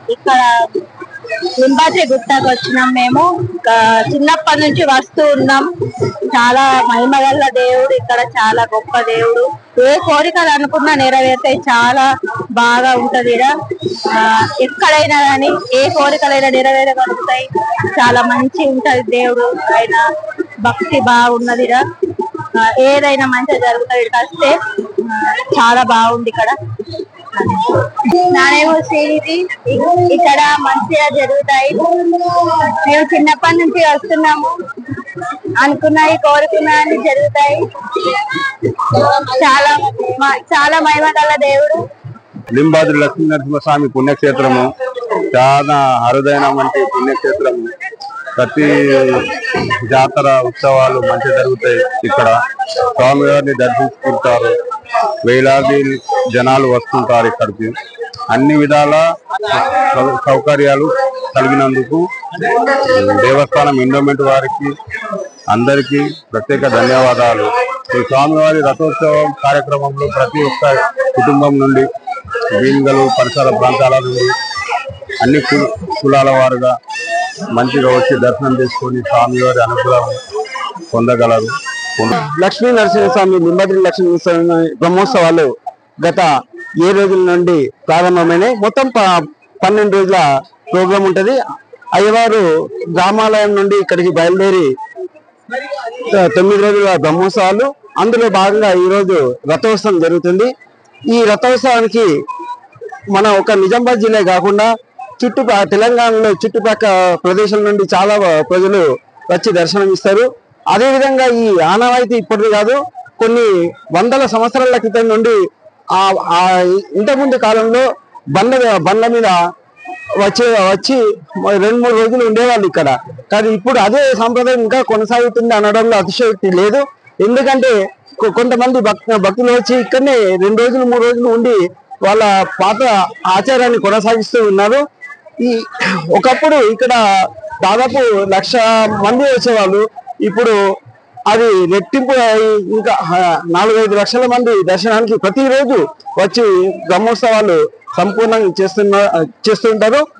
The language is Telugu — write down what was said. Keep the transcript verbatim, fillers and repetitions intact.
ఇక్కడ లింబాద్రి గుట్టకు వచ్చినాం. మేము చిన్నప్పటి నుంచి వస్తూ ఉన్నాం. చాలా మహిమగల్ల దేవుడు, ఇక్కడ చాలా గొప్ప దేవుడు. ఏ కోరికలు అనుకున్నా నెరవేరుతాయి. చాలా బాగా ఉంటది ఇక్కడ. ఎక్కడైనా కానీ ఏ కోరికలైనా నెరవేరగలుగుతాయి. చాలా మంచి ఉంటది దేవుడు. ఆయన భక్తి బాగున్నది. ఏదైనా మంచిగా జరుగుతుంది. ఇక్కడ వస్తే చాలా బాగుంది. ఇక్కడ నానేమో శ్రీనిధి, ఇక్కడ మంచిగా జరుగుతాయి. మేము చిన్నప్పటి నుంచి వస్తున్నాము. అనుకున్నాయి కోరుకున్నాయి జరుగుతాయి. చాలా చాలా మహిమగల దేవుడు. లింబాద్రి లక్ష్మీ నరసింహస్వామి పుణ్యక్షేత్రము చాలా అరుదైన వంటి పుణ్యక్షేత్రము. ప్రతి జాతర ఉత్సవాలు మంచి జరుగుతాయి. ఇక్కడ స్వామివారిని దర్శించుకుంటారు. వేలాది జనాలు వస్తుంటారు ఇక్కడికి. అన్ని విధాల సౌకర్యాలు కలిగినందుకు దేవస్థానం ఎండోమెంట్ వారికి అందరికీ ప్రత్యేక ధన్యవాదాలు. ఈ స్వామివారి రథోత్సవం కార్యక్రమంలో ప్రతి ఒక్క కుటుంబం నుండి, బీంగలు పరిసర ప్రాంతాల నుండి అన్ని కులాల వారుగా మంచిగా వచ్చి దర్శనం చేసుకొని స్వామివారి అనుగ్రహం పొందగలరు. లక్ష్మీ నరసింహస్వామి లింబాద్రి లక్ష్మీ నరసింహస్వామి బ్రహ్మోత్సవాలు గత ఏ రోజుల నుండి ప్రారంభమైనాయి. మొత్తం పన్నెండు రోజుల ప్రోగ్రాం ఉంటది. అయ్యవారు గ్రామాలయం నుండి ఇక్కడికి బయలుదేరి తొమ్మిది రోజుల బ్రహ్మోత్సవాలు, అందులో భాగంగా ఈ రోజు రథోత్సవం జరుగుతుంది. ఈ రథోత్సవానికి మన ఒక నిజామాబాద్ జిల్లా కాకుండా చుట్టూ తెలంగాణలో చుట్టుపక్కల ప్రదేశాల నుండి చాలా ప్రజలు వచ్చి దర్శనం ఇస్తారు. అదేవిధంగా ఈ ఆనవాయితీ ఇప్పటిది కాదు, కొన్ని వందల సంవత్సరాల క్రితం నుండి ఆ ఇంతకుముందు కాలంలో బండ్ల బండ్ల మీద వచ్చే వచ్చి రెండు మూడు రోజులు ఉండేవాళ్ళు ఇక్కడ. కానీ ఇప్పుడు అదే సాంప్రదాయం ఇంకా కొనసాగుతుంది అనడంలో అతిశయోక్తి లేదు. ఎందుకంటే కొంతమంది భక్తులు వచ్చి ఇక్కడనే రెండు రోజులు మూడు రోజులు ఉండి వాళ్ళ పాత ఆచారాన్ని కొనసాగిస్తూ ఉన్నారు. ఈ ఒకప్పుడు ఇక్కడ దాదాపు లక్ష మంది వచ్చేవాళ్ళు. ఇప్పుడు అది రెట్టింపు ఇంకా నాలుగైదు లక్షల మంది దర్శనానికి ప్రతిరోజు వచ్చి బ్రహ్మోత్సవాలు సంపూర్ణంగా చేస్తున్న చేస్తుంటారు.